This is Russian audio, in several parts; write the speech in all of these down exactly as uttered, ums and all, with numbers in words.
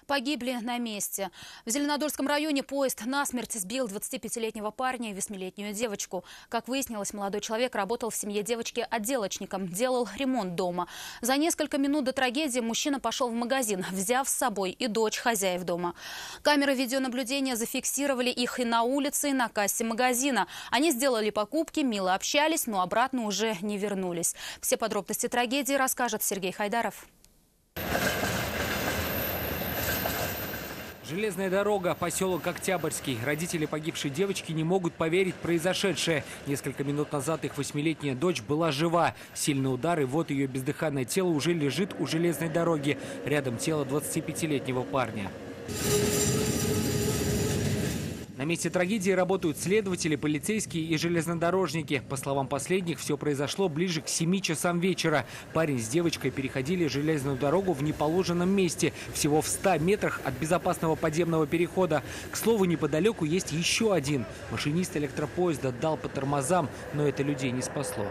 Погибли на месте. В Зеленодольском районе поезд насмерть сбил двадцатипятилетнего парня и восьмилетнюю девочку. Как выяснилось, молодой человек работал в семье девочки отделочником, делал ремонт дома. За несколько минут до трагедии мужчина пошел в магазин, взяв с собой и дочь хозяев дома. Камеры видеонаблюдения зафиксировали их и на улице, и на кассе магазина. Они сделали покупки, мило общались, но обратно уже не вернулись. Все подробности трагедии расскажет Сергей Хайдаров. Железная дорога, поселок Октябрьский. Родители погибшей девочки не могут поверить в произошедшее. Несколько минут назад их восьмилетняя дочь была жива. Сильный удар, и вот ее бездыханное тело уже лежит у железной дороги. Рядом тело двадцатипятилетнего парня. На месте трагедии работают следователи, полицейские и железнодорожники. По словам последних, все произошло ближе к семи часам вечера. Парень с девочкой переходили железную дорогу в неположенном месте, всего в ста метрах от безопасного подземного перехода. К слову, неподалеку есть еще один. Машинист электропоезда дал по тормозам, но это людей не спасло.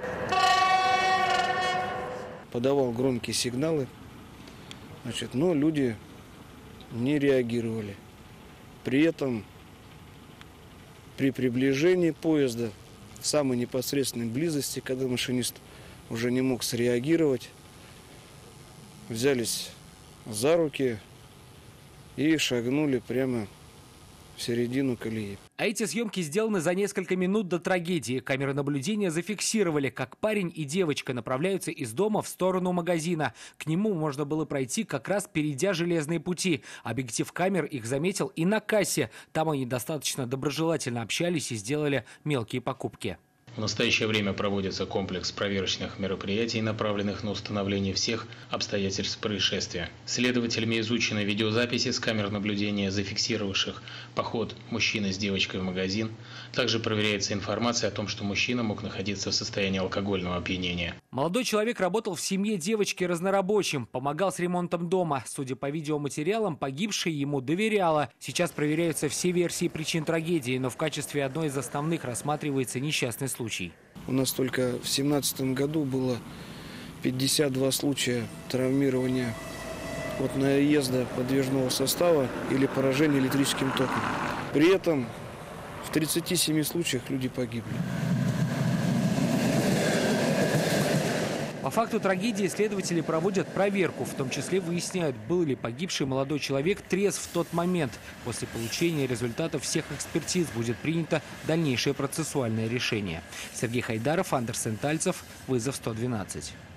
Подавал громкие сигналы, значит, но люди не реагировали. При этом при приближении поезда в самой непосредственной близости, когда машинист уже не мог среагировать, взялись за руки и шагнули прямо в середину колеи. А эти съемки сделаны за несколько минут до трагедии. Камеры наблюдения зафиксировали, как парень и девочка направляются из дома в сторону магазина. К нему можно было пройти, как раз перейдя железные пути. Объектив камер их заметил и на кассе. Там они достаточно доброжелательно общались и сделали мелкие покупки. В настоящее время проводится комплекс проверочных мероприятий, направленных на установление всех обстоятельств происшествия. Следователями изучены видеозаписи с камер наблюдения, зафиксировавших поход мужчины с девочкой в магазин. Также проверяется информация о том, что мужчина мог находиться в состоянии алкогольного опьянения. Молодой человек работал в семье девочки разнорабочим, помогал с ремонтом дома. Судя по видеоматериалам, погибшая ему доверяла. Сейчас проверяются все версии причин трагедии, но в качестве одной из основных рассматривается несчастный случай. У нас только в две тысячи семнадцатом году было пятьдесят два случая травмирования от наезда подвижного состава или поражения электрическим током. При этом в тридцати семи случаях люди погибли. По факту трагедии следователи проводят проверку, в том числе выясняют, был ли погибший молодой человек трезв в тот момент. После получения результатов всех экспертиз будет принято дальнейшее процессуальное решение. Сергей Хайдаров, Андерсен Тальцев, вызов сто двенадцать.